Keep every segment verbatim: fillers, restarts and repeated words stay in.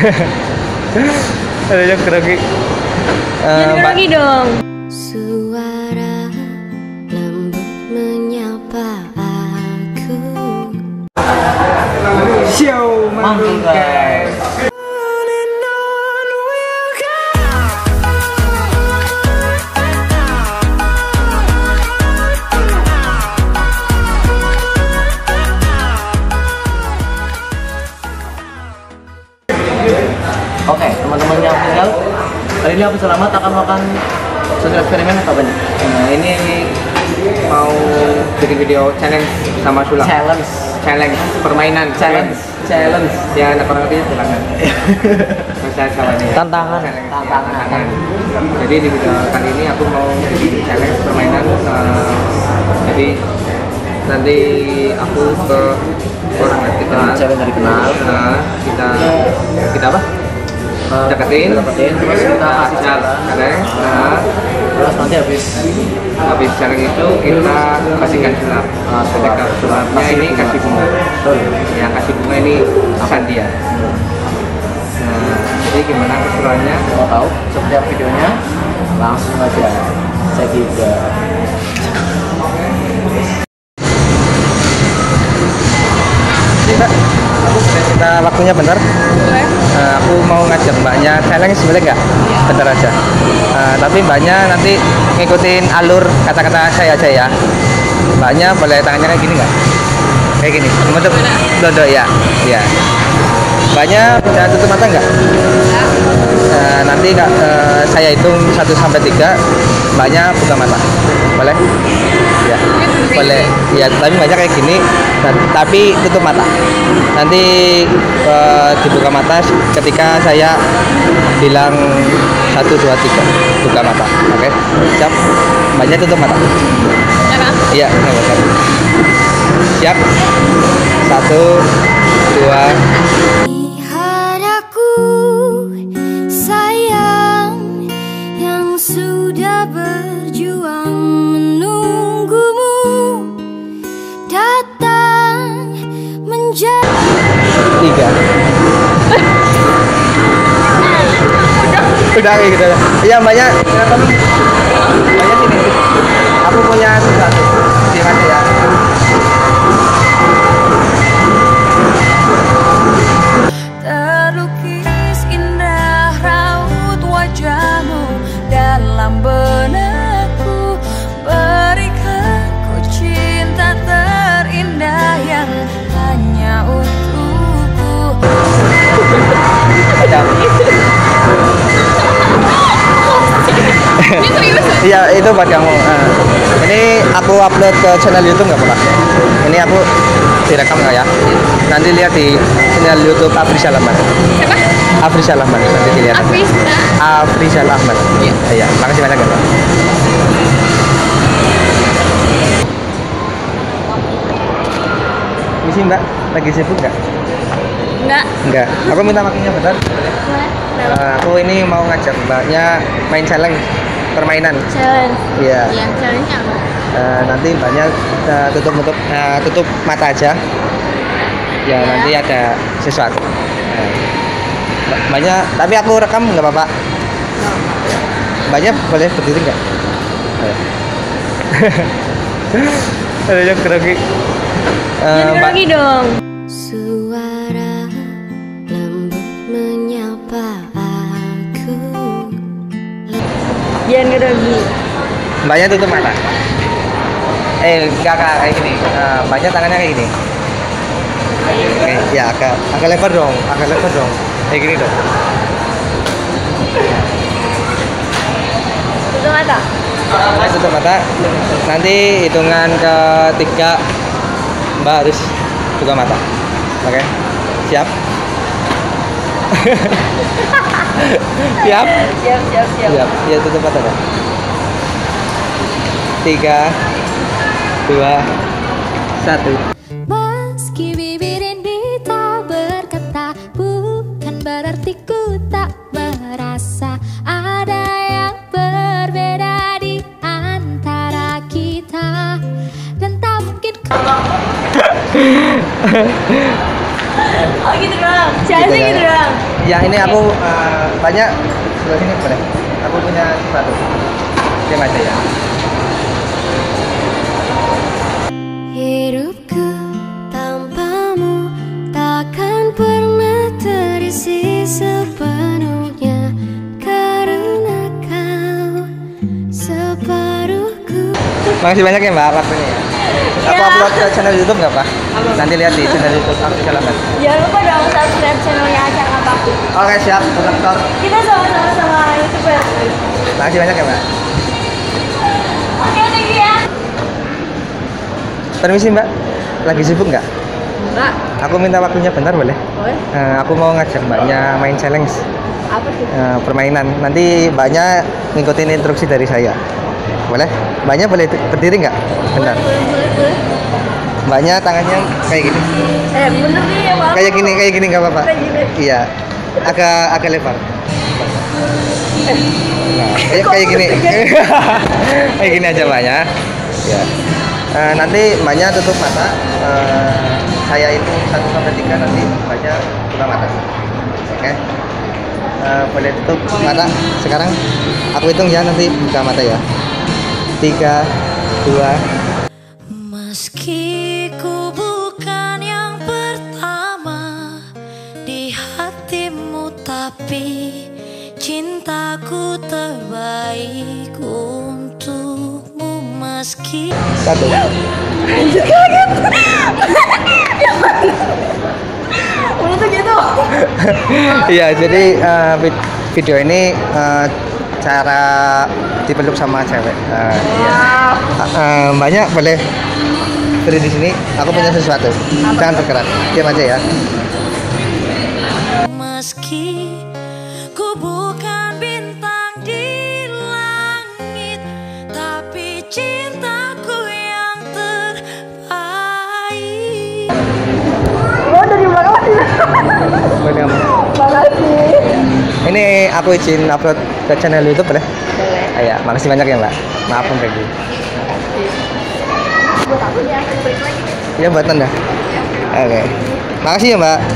Ada yang grogi. Jangan grogi dong. Suara lembut menyapa aku. Show manggung guys. Oke, teman-teman yang tinggal, hari ini aku selamat akan melakukan suatu eksperimen apa nih? Nah, ini mau bikin video challenge sama Sula. Challenge, Challenge, permainan challenge, challenge. Ya, anak orang ketiga silakan. Saya salah nih. Tantangan, Challenge, tantangan. ya, tantangan. Jadi di video kali ini aku mau bikin challenge permainan. Uh, jadi nanti aku ke orang kita Cewek dari kenal. Nah, kita kita apa? Uh, deketin, deketin, terus kita kasih jalan. challenge. Nah, Terus nanti habis habis challenge itu kita kasihkan sulap. Ah, sulap. Ketika sulapnya Kasih ini bunga. kasih bunga. Betul. Yang kasih bunga ini Sandia. Nah, jadi gimana keseruannya? Mau tahu seperti apa videonya? Langsung aja. Saya juga. Mbak, aku sudah minta waktunya bentar. Uh, aku mau ngajak mbaknya challenge sebenarnya nggak? Bentar aja. Uh, tapi mbaknya nanti ngikutin alur kata-kata saya aja ya. Mbaknya boleh tangannya kayak gini nggak? Kayak gini. Untuk dodo ya. Ya. Mbaknya bisa tutup mata nggak? Uh, nanti kak, uh, saya hitung satu sampai tiga. Mbaknya buka mata. Boleh? Ya. Boleh. Ya. Tapi mbaknya kayak gini. Tapi tutup mata. Nanti uh, dibuka mata ketika saya bilang satu dua tiga buka mata. Oke, okay? Siap. Mbaknya tutup mata. Iya, benar. Siap. Satu, dua. Lihat aku sayang yang sudah berjuang menunggumu datang menjadi Tiga. Udah kayak gitu. Iya mbaknya. Mbaknya sini. Aku punya sesuatu. Diam aja ya. terlukis indah raut wajahmu dalam benakku, berikan ku cinta terindah yang hanya untukku. Iya itu buat kamu. Uh, ini aku upload ke channel YouTube nggak apa-apa. Ini aku direkam nggak ya? Nanti lihat di channel YouTube Afrizal Ahmad. Siapa? Afrizal Ahmad nanti dilihat. Afrizal. Afrizal Ahmad. Iya. Iya. Makasih banyak ya. Misi mbak, lagi sibuk nggak? Enggak. Enggak. Aku minta waktunya bentar. Uh, aku ini mau ngajak mbaknya main challenge permainan. Challenge. Iya. Yang challenge apa? Uh, nanti mbaknya uh, tutup tutup uh, tutup mata aja. Ya, Ya. nanti ada sesuatu. Uh, mbaknya, tapi aku rekam nggak apa-apa. Mbaknya boleh berdiri nggak? Ada yang grogi. Jangan grogi dong. Suara lembut menyapa aku. Jangan grogi. Mbaknya tutup mata. Eh, enggak kak, kayak gini. Uh, mbaknya tangannya kayak gini. Oke, ya agak agak lebar dong, agak lebar dong. Kayak gini dong. Tutup mata. Mbak tutup mata. Nanti hitungan ketiga Mbak harus buka mata. Oke, siap? Siap? Siap, siap, siap. Siap. Ya tutup mata dong. Tiga, dua, satu. Meski bibir ini tak berkata, bukan berarti ku tak merasa ada yang berbeda di antara kita, dan tak mungkin. Oh gitu doang. Saya Gitu sih kan? gitu doang. Ya ini aku eh, banyak sebelah sini boleh. Aku punya sepatu. Diam aja ya. Hidupku tanpamu takkan pernah terisi sepenuhnya, karena kau separuhku. Makasih banyak ya Mbak waktunya ya. Aku Ya. upload ke channel YouTube nggak Pak? Nanti lihat di channel YouTube aku silakan. Jangan lupa dong subscribe channelnya Acang apa. Oke siap, dokter. Kita sama-sama sama YouTuber. Makasih banyak ya Mbak. Oke, thank you ya. Permisi Mbak, lagi sibuk nggak? Mbak, Aku minta waktunya bentar boleh? boleh? Eh, aku mau ngajak Mbaknya main challenge Apa tuh? eh, permainan. Nanti Mbaknya ngikutin instruksi dari saya. Boleh? Mbaknya boleh berdiri nggak? Bentar. Boleh, boleh, boleh. Mbaknya tangannya kayak gini. Eh, bener nih ya, Pak. Kayak gini, kayak gini nggak apa-apa. Kayak gini. Iya. Agak agak lebar. Nah, kayak kayak gini. Kayak gini aja Mbaknya. Ya. Eh, nanti Mbaknya tutup mata. Eh, saya itu satu sampai tiga, nanti Mbaknya buka mata. Oke. Eh, boleh tutup mata sekarang. Aku hitung ya, nanti buka mata ya. Tiga, dua. Meski ku bukan yang pertama di hatimu, tapi cintaku terbaik untukmu. Meski Satu. Udah tuh gitu. Iya, jadi eh, vid- video ini eh, cara dipeluk sama cewek. Eh, iya. Eh, Mbaknya boleh beri di sini. Aku punya sesuatu. Jangan bergerak. Diam aja ya. meski ku bukan bintang di langit, tapi cintaku yang terbaik. Oh, dari belakang sih. Boleh kamu. Makasih. Ini aku izin upload ke channel YouTube boleh? Boleh. Iya, makasih banyak ya Mbak. Maaf Om Peggy. Buat aku ya, aku balik lagi. Iya buat Anda. Oke. Makasih ya Mbak.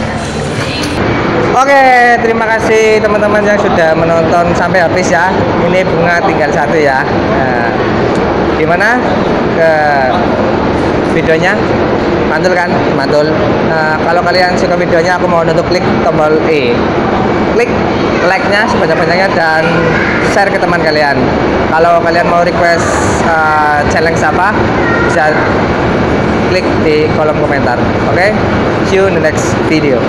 Oke, terima kasih teman-teman yang sudah menonton sampai habis ya. Ini bunga tinggal satu ya. Nah, gimana ke videonya? Mantul kan? Mantul. Nah, kalau kalian suka videonya, aku mohon untuk klik tombol E. Klik like-nya sebanyak-banyaknya dan share ke teman kalian. Kalau kalian mau request uh, challenge apa, bisa klik di kolom komentar. Oke, see you in the next video.